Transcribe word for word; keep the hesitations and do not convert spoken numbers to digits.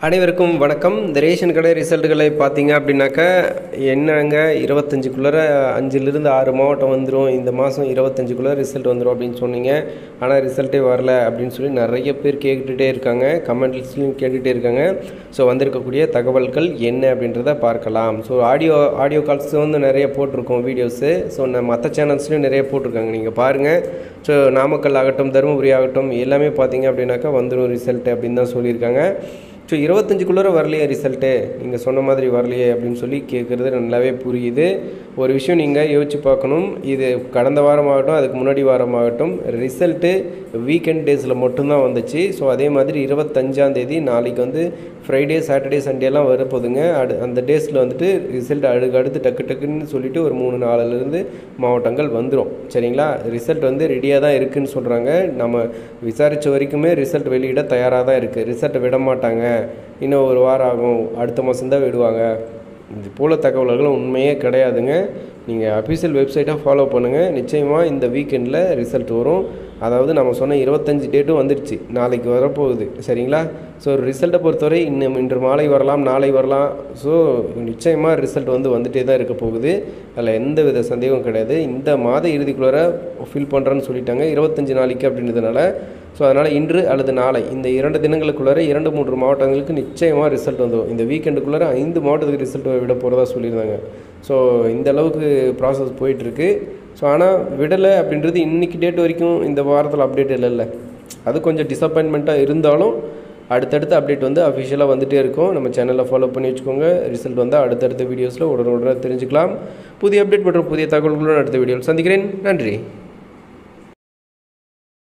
அனைவருக்கும் வணக்கம். இந்த ரேஷன் கடை ரிசல்ட்டுகளை பார்த்தீங்க அப்படின்னாக்கா என்னங்க இருபத்தஞ்சுக்குள்ளே அஞ்சுலேருந்து ஆறு மாவட்டம் வந்துடும், இந்த மாதம் இருபத்தஞ்சுக்குள்ளே ரிசல்ட் வந்துடும் அப்படின்னு சொன்னீங்க. ஆனால் ரிசல்ட்டே வரல அப்படின்னு சொல்லி நிறைய பேர் கேட்டுகிட்டே இருக்காங்க, கமெண்ட்ஸ்லையும் கேட்டுகிட்டே இருக்காங்க. ஸோ வந்திருக்கக்கூடிய தகவல்கள் என்ன அப்படின்றத பார்க்கலாம். ஸோ ஆடியோ ஆடியோ கால்ஸ் வந்து நிறைய போட்டிருக்கோம் வீடியோஸு. ஸோ நான் மற்ற சேனல்ஸ்லையும் நிறைய போட்டிருக்காங்க, நீங்கள் பாருங்கள். ஸோ நாமக்கல் ஆகட்டும், தருமபுரி ஆகட்டும், எல்லாமே பார்த்தீங்க அப்படின்னாக்கா வந்துடும் ரிசல்ட்டு அப்படின்னு தான் சொல்லியிருக்காங்க. ஸோ இருபத்தஞ்சுக்குள்ளே வரலையே ரிசல்ட்டு, நீங்கள் சொன்ன மாதிரி வரலையே அப்படின்னு சொல்லி கேட்குறது நல்லாவே புரியுது. ஒரு விஷயம் நீங்கள் யோசிச்சு பார்க்கணும். இது கடந்த வாரமாகட்டும், அதுக்கு முன்னாடி வாரமாகட்டும், ரிசல்ட்டு வீக்கெண்ட் டேஸில் மட்டும்தான் வந்துச்சு. ஸோ அதே மாதிரி இருபத்தஞ்சாந்தேதி நாளைக்கு வந்து ஃப்ரைடே, சாட்டர்டே, சண்டேலாம் வரப்போதுங்க. அடு அந்த டேஸில் வந்துட்டு ரிசல்ட் அடுக்கு அடுத்து டக்கு டக்குன்னு சொல்லிவிட்டு ஒரு மூணு நாலுலேருந்து மாவட்டங்கள் வந்துடும். சரிங்களா? ரிசல்ட் வந்து ரெடியாக தான் இருக்குதுன்னு சொல்கிறாங்க. நம்ம விசாரித்த வரைக்குமே ரிசல்ட் வெளியிட தயாராக தான் இருக்குது. ரிசல்ட்டை விட மாட்டாங்க, இன்னும் ஒரு வாரம் ஆகும், அடுத்த மாதம்தான் விடுவாங்க, இது போல் தகவல்கள் உண்மையே கிடையாதுங்க. நீங்கள் அஃபிஷியல் வெப்சைட்டை ஃபாலோ பண்ணுங்கள். நிச்சயமாக இந்த வீக்கெண்டில் ரிசல்ட் வரும். அதாவது நம்ம சொன்ன இருபத்தஞ்சி டேட்டும் வந்துடுச்சு, நாளைக்கு வரப்போகுது. சரிங்களா? ஸோ ரிசல்ட்டை பொறுத்தவரை இன்னும் இன்று மாலை வரலாம், நாளை வரலாம். ஸோ நிச்சயமாக ரிசல்ட் வந்து வந்துகிட்டே தான் இருக்க போகுது, அதில் எந்த வித சந்தேகம் கிடையாது. இந்த மாத இறுதிக்குள்ளார ஃபில் பண்ணுறேன்னு சொல்லிட்டாங்க, இருபத்தஞ்சி நாளைக்கு அப்படின்றதுனால. ஸோ அதனால் இன்று அல்லது நாளை இந்த இரண்டு தினங்களுக்குள்ளார இரண்டு மூன்று மாவட்டங்களுக்கு நிச்சயமாக ரிசல்ட் வந்துடும். இந்த வீக்கெண்டுக்குள்ளார ஐந்து மாவட்டத்துக்கு ரிசல்ட் விட போகிறதா சொல்லியிருந்தாங்க. ஸோ இந்த அளவுக்கு ப்ராசஸ் போயிட்டுருக்கு. ஸோ ஆனால் விடலை அப்படின்றது இன்றைக்கி டேட் வரைக்கும் இந்த வாரத்தில் அப்டேட் இல்லைல்ல, அது கொஞ்சம் டிசப்பாயின்மெண்ட்டாக இருந்தாலும் அடுத்தடுத்த அப்டேட் வந்து அஃபிஷியலாக வந்துகிட்டே இருக்கும். நம்ம சேனலில் ஃபாலோ பண்ணி வச்சுக்கோங்க. ரிசல்ட் வந்தால் அடுத்தடுத்த வீடியோஸில் உடனே உடனே தெரிஞ்சுக்கலாம். புதிய அப்டேட் மற்றும் புதிய தகவல்களுடன் அடுத்த வீடியோவில் சந்திக்கிறேன். நன்றி.